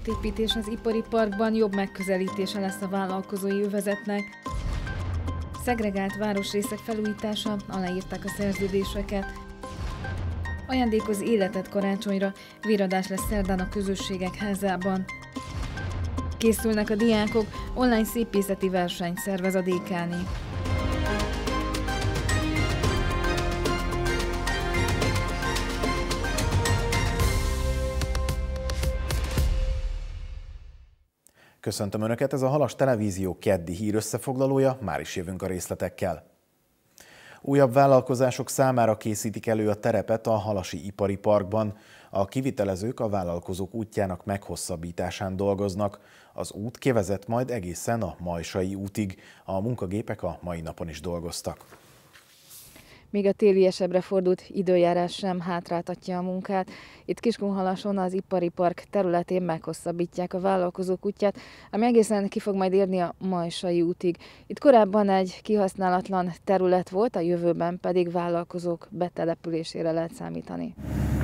útépítés az ipari parkban jobb megközelítése lesz a vállalkozói övezetnek. Szegregált városrészek felújítása, aláírták a szerződéseket. Ajándékoz életet karácsonyra, viradás lesz szerdán a közösségek házában. Készülnek a diákok, online szépészeti versenyt szervez a DK-né. Köszöntöm Önöket, ez a Halas Televízió keddi hírösszefoglalója, már is jövünk a részletekkel. Újabb vállalkozások számára készítik elő a terepet a Halasi Ipari Parkban. A kivitelezők a vállalkozók útjának meghosszabbításán dolgoznak. Az út kivezet majd egészen a Majsai útig. A munkagépek a mai napon is dolgoztak. Még a téliesebbre fordult időjárás sem hátráltatja a munkát. Itt Kiskunhalason az ipari park területén meghosszabbítják a vállalkozók útját, ami egészen ki fog majd érni a Majsai útig. Itt korábban egy kihasználatlan terület volt, a jövőben pedig vállalkozók betelepülésére lehet számítani.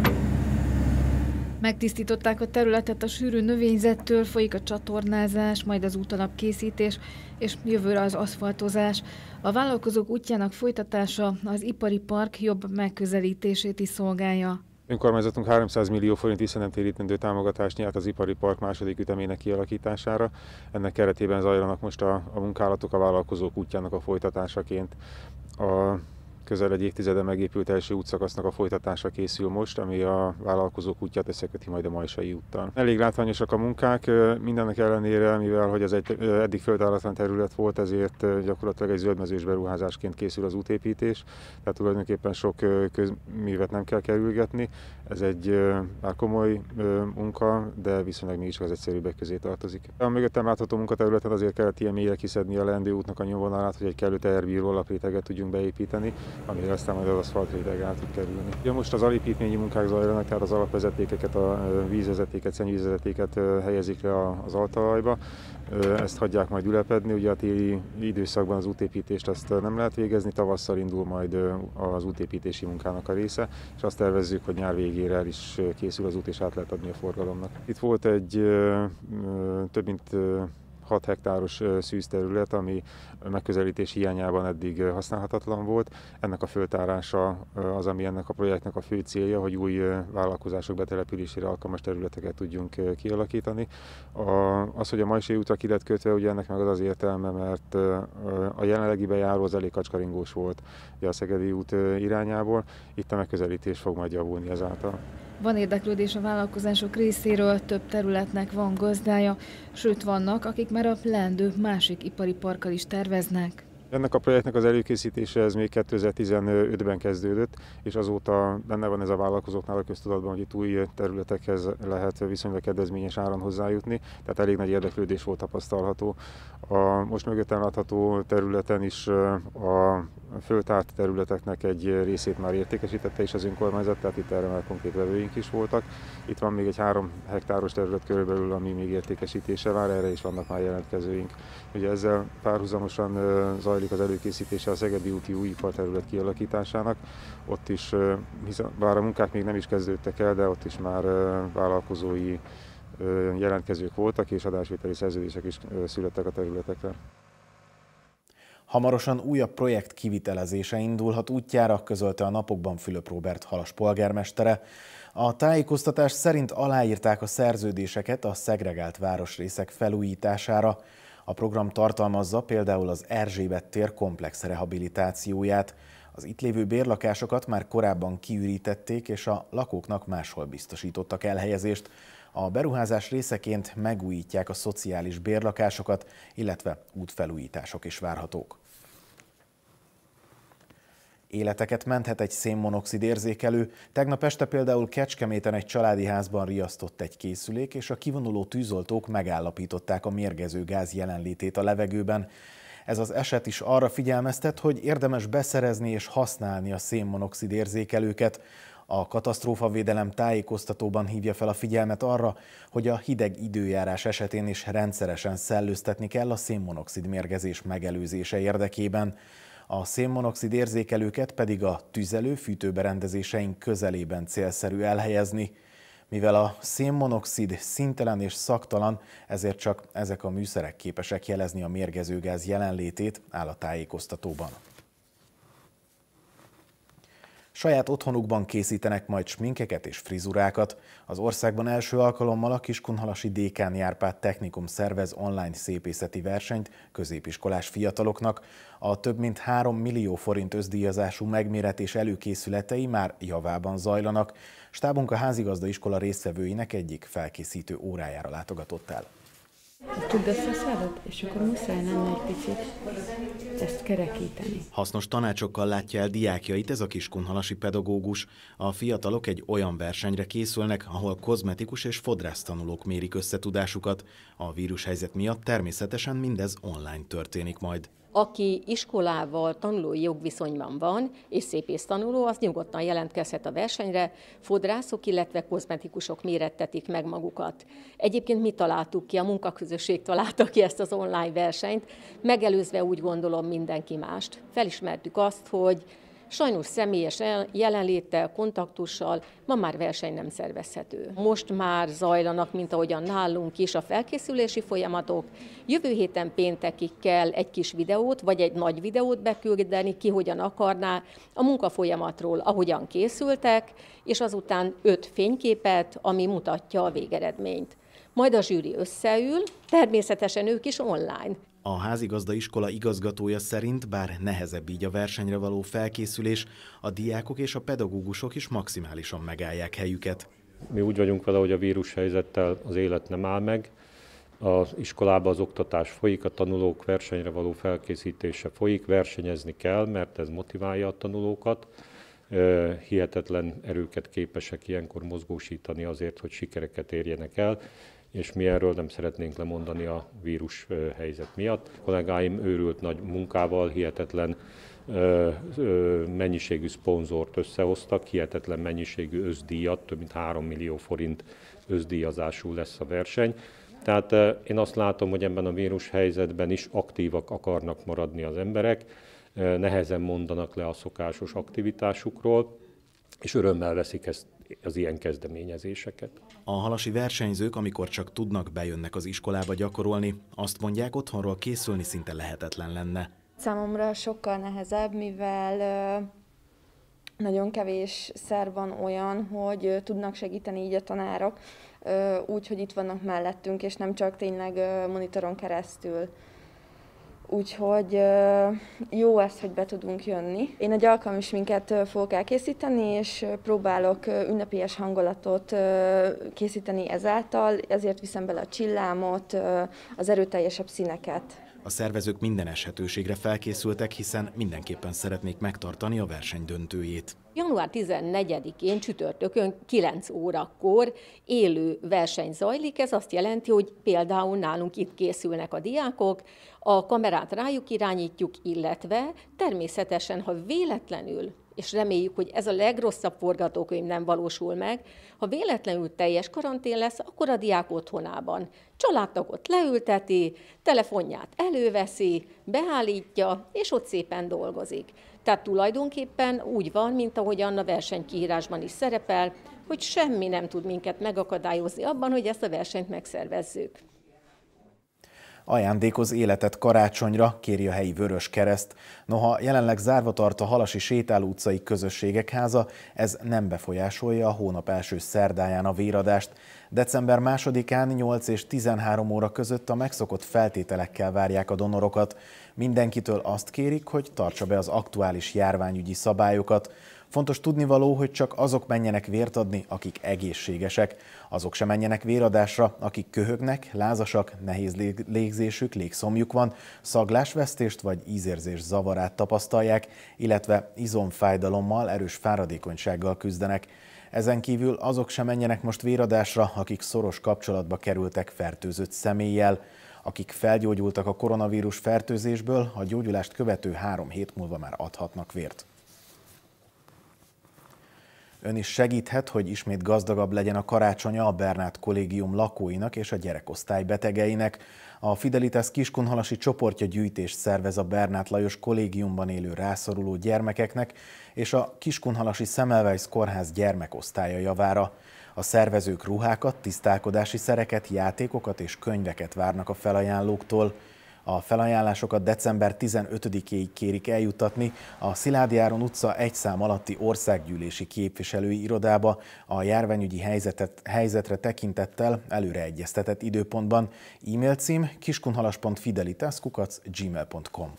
Megtisztították a területet a sűrű növényzettől, folyik a csatornázás, majd az útalap készítés, és jövőre az aszfaltozás. A vállalkozók útjának folytatása az ipari park jobb megközelítését is szolgálja. Önkormányzatunk 300 millió forint visszanemtérítendő támogatást nyert az ipari park második ütemének kialakítására. Ennek keretében zajlanak most a munkálatok a vállalkozók útjának a folytatásaként. A közel egy évtizede megépült első útszakasznak a folytatása készül most, ami a vállalkozók útját összeköti majd a Majsai úttal. Elég látványosak a munkák, mindennek ellenére, mivel hogy ez egy eddig földáratlan terület volt, ezért gyakorlatilag egy zöldmezős beruházásként készül az útépítés, tehát tulajdonképpen sok közművet nem kell kerülgetni. Ez egy már komoly munka, de viszonylag mégiscsak az egyszerűbbek közé tartozik. A mögöttem látható munkaterületen azért kellett ilyen mélyre kiszedni a leendő útnak a nyomvonalát, hogy egy kellő teherbíró alapréteget tudjunk beépíteni, amire aztán majd az aszfaltréteg át tud kerülni. Ja, most az alépítményi munkák zajlanak, tehát az alapvezetékeket, a vízvezetéket, szennyvízvezetéket helyezik le az altalajba. Ezt hagyják majd ülepedni, ugye a téli időszakban az útépítést azt nem lehet végezni, tavasszal indul majd az útépítési munkának a része, és azt tervezzük, hogy nyár végére el is készül az út, és át lehet adni a forgalomnak. Itt volt egy több mint 6 hektáros szűzterület, ami megközelítés hiányában eddig használhatatlan volt. Ennek a föltárása az, ami ennek a projektnek a fő célja, hogy új vállalkozások betelepülésére alkalmas területeket tudjunk kialakítani. Az, hogy a Majsai útra ki lett kötve, ugye ennek meg az értelme, mert a jelenlegi bejáró az elég kacskaringós volt a Szegedi út irányából. Itt a megközelítés fog majd javulni ezáltal. Van érdeklődés a vállalkozások részéről, több területnek van gazdája, sőt vannak, akik már a leendő másik ipari parkkal is terveznek. Ennek a projektnek az előkészítése ez még 2015-ben kezdődött, és azóta benne van ez a vállalkozóknál a köztudatban, hogy itt új területekhez lehet viszonylag kedvezményes áron hozzájutni, tehát elég nagy érdeklődés volt tapasztalható. A most mögöttem látható területen is a föltárt területeknek egy részét már értékesítette is az önkormányzat, tehát itt erre már konkrét vevőink is voltak. Itt van még egy 3 hektáros terület körülbelül, ami még értékesítése vár, erre is vannak már jelentkezőink. Ugye ezzel párhuzamosan zajlik az előkészítése a Szegedi úti új iparterület kialakításának. Ott is, bár a munkák még nem is kezdődtek el, de ott is már vállalkozói jelentkezők voltak, és adásvételi szerződések is születtek a területekre. Hamarosan újabb projekt kivitelezése indulhat útjára, közölte a napokban Fülöp Róbert Halas polgármestere. A tájékoztatás szerint aláírták a szerződéseket a szegregált városrészek felújítására. A program tartalmazza például az Erzsébet tér komplex rehabilitációját. Az itt lévő bérlakásokat már korábban kiürítették, és a lakóknak máshol biztosítottak elhelyezést. A beruházás részeként megújítják a szociális bérlakásokat, illetve útfelújítások is várhatók. Életeket menthet egy szénmonoxid érzékelő. Tegnap este például Kecskeméten egy családi házban riasztott egy készülék, és a kivonuló tűzoltók megállapították a mérgező gáz jelenlétét a levegőben. Ez az eset is arra figyelmeztet, hogy érdemes beszerezni és használni a szénmonoxid érzékelőket. A katasztrófavédelem tájékoztatóban hívja fel a figyelmet arra, hogy a hideg időjárás esetén is rendszeresen szellőztetni kell a szénmonoxid mérgezés megelőzése érdekében. A szénmonoxid érzékelőket pedig a tüzelő-fűtőberendezéseink közelében célszerű elhelyezni. Mivel a szénmonoxid színtelen és szagtalan, ezért csak ezek a műszerek képesek jelezni a mérgező gáz jelenlétét, áll a tájékoztatóban. Saját otthonukban készítenek majd sminkeket és frizurákat. Az országban első alkalommal a Kiskunhalasi Dékán Járpád Technikum szervez online szépészeti versenyt középiskolás fiataloknak. A több mint 3 millió forint összdíjazású megméretés előkészületei már javában zajlanak. Stábunk a házigazda-iskola résztvevőinek egyik felkészítő órájára látogatott el. Tudd összeszedett, és akkor muszáj lenne egy picit ezt kerekíteni. Hasznos tanácsokkal látja el diákjait ez a kiskunhalasi pedagógus. A fiatalok egy olyan versenyre készülnek, ahol kozmetikus és fodrásztanulók mérik összetudásukat. A vírushelyzet miatt természetesen mindez online történik majd. Aki iskolával tanulói jogviszonyban van, és szépésztanuló, az nyugodtan jelentkezhet a versenyre, fodrászok, illetve kozmetikusok mérettetik meg magukat. Egyébként mi találtuk ki, a munkaközösség találta ki ezt az online versenyt, megelőzve úgy gondolom mindenki mást. Felismertük azt, hogy sajnos személyes jelenléttel, kontaktussal ma már verseny nem szervezhető. Most már zajlanak, mint ahogyan nálunk is a felkészülési folyamatok. Jövő héten péntekig kell egy kis videót, vagy egy nagy videót beküldeni, ki hogyan akarná, a munkafolyamatról, ahogyan készültek, és azután 5 fényképet, ami mutatja a végeredményt. Majd a zsűri összeül, természetesen ők is online. A házigazda-iskola igazgatója szerint, bár nehezebb így a versenyre való felkészülés, a diákok és a pedagógusok is maximálisan megállják helyüket. Mi úgy vagyunk vele, hogy a vírushelyzettel az élet nem áll meg. Az iskolában az oktatás folyik, a tanulók versenyre való felkészítése folyik, versenyezni kell, mert ez motiválja a tanulókat. Hihetetlen erőket képesek ilyenkor mozgósítani azért, hogy sikereket érjenek el, és mi erről nem szeretnénk lemondani a vírus helyzet miatt. A kollégáim őrült nagy munkával hihetetlen mennyiségű szponzort összehoztak, hihetetlen mennyiségű összdíjat, több mint 3 millió forint összdíjazású lesz a verseny. Tehát én azt látom, hogy ebben a vírus helyzetben is aktívak akarnak maradni az emberek, nehezen mondanak le a szokásos aktivitásukról, és örömmel veszik ezt az ilyen kezdeményezéseket. A halasi versenyzők, amikor csak tudnak, bejönnek az iskolába gyakorolni, azt mondják, otthonról készülni szinte lehetetlen lenne. Számomra sokkal nehezebb, mivel nagyon kevés szer van olyan, hogy tudnak segíteni így a tanárok, úgy, hogy itt vannak mellettünk, és nem csak tényleg monitoron keresztül. Úgyhogy jó ez, hogy be tudunk jönni. Én egy alkalmi sminket fogok elkészíteni, és próbálok ünnepélyes hangulatot készíteni ezáltal, ezért viszem bele a csillámot, az erőteljesebb színeket. A szervezők minden eshetőségre felkészültek, hiszen mindenképpen szeretnék megtartani a verseny döntőjét. Január 14-én csütörtökön 9 órakor élő verseny zajlik. Ez azt jelenti, hogy például nálunk itt készülnek a diákok, a kamerát rájuk irányítjuk, illetve természetesen, ha véletlenül, és reméljük, hogy ez a legrosszabb forgatókönyv nem valósul meg, ha véletlenül teljes karantén lesz, akkor a diák otthonában családtagot leülteti, telefonját előveszi, beállítja, és ott szépen dolgozik. Tehát tulajdonképpen úgy van, mint ahogyan a versenykiírásban is szerepel, hogy semmi nem tud minket megakadályozni abban, hogy ezt a versenyt megszervezzük. Ajándékoz életet karácsonyra, kéri a helyi Vöröskereszt. Noha jelenleg zárva tart a Halasi Sétáló utcai közösségek háza, ez nem befolyásolja a hónap első szerdáján a véradást. December 2-án 8 és 13 óra között a megszokott feltételekkel várják a donorokat. Mindenkitől azt kérik, hogy tartsa be az aktuális járványügyi szabályokat. Fontos tudnivaló, hogy csak azok menjenek vért adni, akik egészségesek. Azok sem menjenek véradásra, akik köhögnek, lázasak, nehéz légzésük, légszomjuk van, szaglásvesztést vagy ízérzés zavarát tapasztalják, illetve izomfájdalommal, erős fáradékonysággal küzdenek. Ezen kívül azok sem menjenek most véradásra, akik szoros kapcsolatba kerültek fertőzött személlyel. Akik felgyógyultak a koronavírus fertőzésből, a gyógyulást követő 3 hét múlva már adhatnak vért. Ön is segíthet, hogy ismét gazdagabb legyen a karácsonya a Bernát Kollégium lakóinak és a gyerekosztály betegeinek. A Fidelitas Kiskunhalasi csoportja gyűjtést szervez a Bernát Lajos Kollégiumban élő rászoruló gyermekeknek és a Kiskunhalasi Semmelweis Kórház gyermekosztálya javára. A szervezők ruhákat, tisztálkodási szereket, játékokat és könyveket várnak a felajánlóktól. A felajánlásokat december 15-éig kérik eljuttatni a Szilády Áron utca 1 szám alatti országgyűlési képviselői irodába a járványügyi helyzetre tekintettel előre egyeztetett időpontban. E-mail cím kiskunhalas.fidelitas@gmail.com.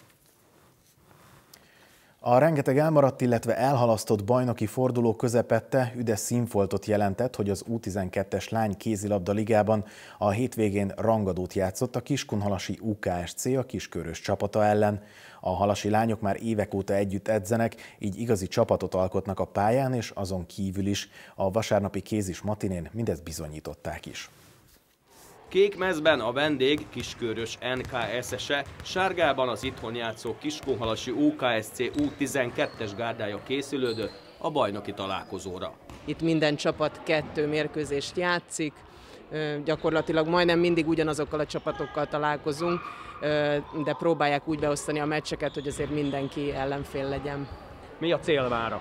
A rengeteg elmaradt, illetve elhalasztott bajnoki forduló közepette üdes színfoltot jelentett, hogy az U12-es lány kézilabda ligában a hétvégén rangadót játszott a kiskunhalasi UKSC a Kiskörös csapata ellen. A halasi lányok már évek óta együtt edzenek, így igazi csapatot alkotnak a pályán és azon kívül is. A vasárnapi kézis matinén mindezt bizonyították is. Kék mezben a vendég Kiskörös NKSS-e, sárgában az itthon játszó kiskunhalasi UKSC U12-es gárdája készülődött a bajnoki találkozóra. Itt minden csapat 2 mérkőzést játszik, gyakorlatilag majdnem mindig ugyanazokkal a csapatokkal találkozunk, de próbálják úgy beosztani a meccseket, hogy azért mindenki ellenfél legyen. Mi a cél mára?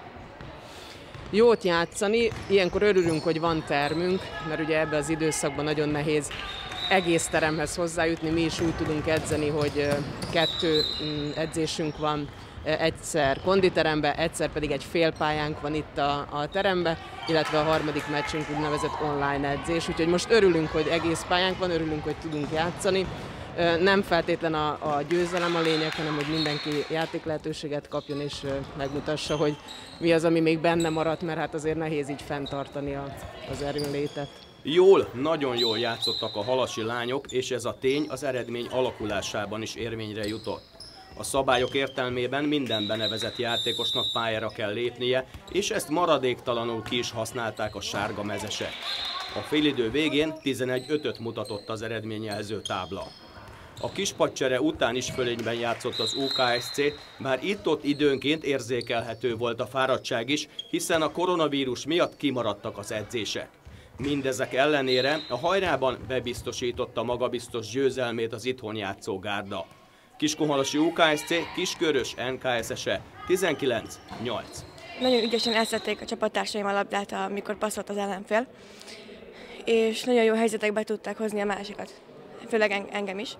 Jót játszani, ilyenkor örülünk, hogy van termünk, mert ugye ebben az időszakban nagyon nehéz egész teremhez hozzájutni. Mi is úgy tudunk edzeni, hogy 2 edzésünk van, egyszer konditeremben, egyszer pedig egy félpályánk van itt a teremben, illetve a harmadik meccsünk úgynevezett online edzés. Úgyhogy most örülünk, hogy egész pályánk van, örülünk, hogy tudunk játszani. Nem feltétlen a győzelem a lényeg, hanem hogy mindenki játéklehetőséget kapjon és megmutassa, hogy mi az, ami még benne maradt, mert hát azért nehéz így fenntartani az erőnlétet. Jól, nagyon jól játszottak a halasi lányok, és ez a tény az eredmény alakulásában is érvényre jutott. A szabályok értelmében minden benevezett játékosnak pályára kell lépnie, és ezt maradéktalanul ki is használták a sárga mezesek. A félidő végén 11-5-öt mutatott az eredményjelző tábla. A kispadcsere után is fölényben játszott az UKSC, bár itt-ott időnként érzékelhető volt a fáradtság is, hiszen a koronavírus miatt kimaradtak az edzések. Mindezek ellenére a hajrában bebiztosította magabiztos győzelmét az itthon játszó gárda. Kiskunhalasi UKSC Kiskörös NKSS-e 19-8. Nagyon ügyesen elszedték a csapattársaim a labdát, amikor passzolt az ellenfél, és nagyon jó helyzetekbe tudták hozni a másikat, főleg engem is.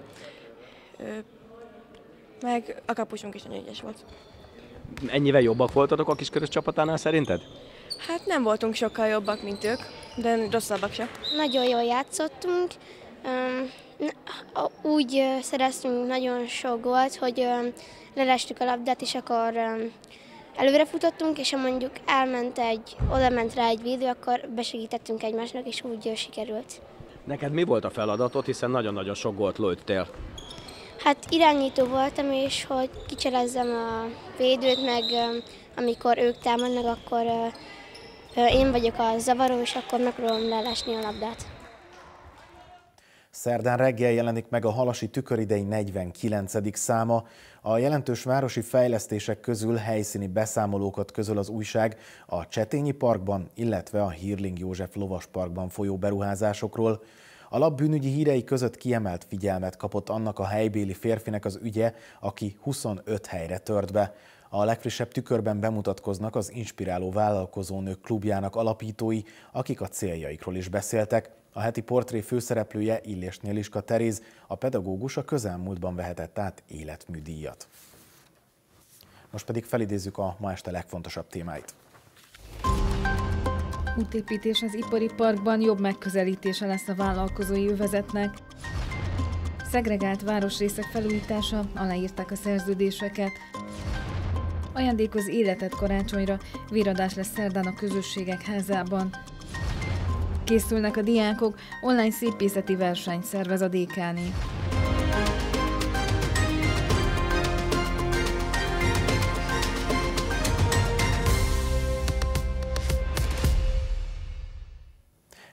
Meg a kapusunk is nagyon ügyes volt. Ennyivel jobbak voltatok a Kiskörös csapatánál szerinted? Hát nem voltunk sokkal jobbak, mint ők, de rosszabbak sem. Nagyon jól játszottunk, úgy szereztünk nagyon sok gólt, hogy lelestük a labdát, és akkor előre futottunk, és ha mondjuk oda ment rá egy védő, akkor besegítettünk egymásnak, és úgy sikerült. Neked mi volt a feladatod, hiszen nagyon-nagyon sok gólt lőttél? Hát irányító voltam, és hogy kicselezzem a védőt, meg amikor ők támadnak, akkor én vagyok a zavaró, és akkor megpróbálom lelesni a labdát. Szerdán reggel jelenik meg a halasi tüköridei 49. száma. A jelentős városi fejlesztések közül helyszíni beszámolókat közöl az újság a Csetényi Parkban, illetve a Hírling József Lovasparkban folyó beruházásokról. A lap bűnügyi hírei között kiemelt figyelmet kapott annak a helybéli férfinek az ügye, aki 25 helyre tört be. A legfrissebb tükörben bemutatkoznak az Inspiráló Vállalkozónők klubjának alapítói, akik a céljaikról is beszéltek. A heti portré főszereplője Illésné Liska Teréz, a pedagógus a közelmúltban vehetett át életműdíjat. Most pedig felidézzük a ma este legfontosabb témáit. Útépítés az ipari parkban, jobb megközelítése lesz a vállalkozói övezetnek. Szegregált városrészek felújítása, aláírták a szerződéseket. Ajándékoz életet karácsonyra, véradás lesz szerdán a Közösségek Házában. Készülnek a diákok, online szépészeti versenyt szervez a DK-né.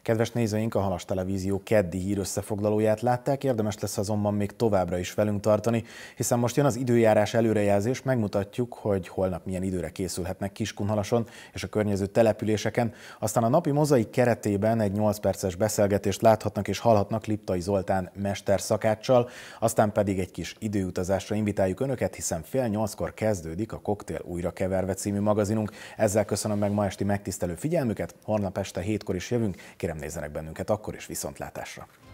Kedves nézőink, a Halas Televízió keddi hírösszefoglalóját látták, érdemes lesz azonban még továbbra is velünk tartani, hiszen most jön az időjárás előrejelzés, megmutatjuk, hogy holnap milyen időre készülhetnek Kiskunhalason és a környező településeken. Aztán a napi mozaik keretében egy 8 perces beszélgetést láthatnak és hallhatnak Liptai Zoltán mesterszakáccsal, aztán pedig egy kis időutazásra invitáljuk Önöket, hiszen 7:30-kor kezdődik a Koktél újra keverve című magazinunk. Ezzel köszönöm meg ma esti megtisztelő figyelmüket, holnap este 7-kor is jövünk, kérem nézzenek bennünket akkor is, viszontlátásra!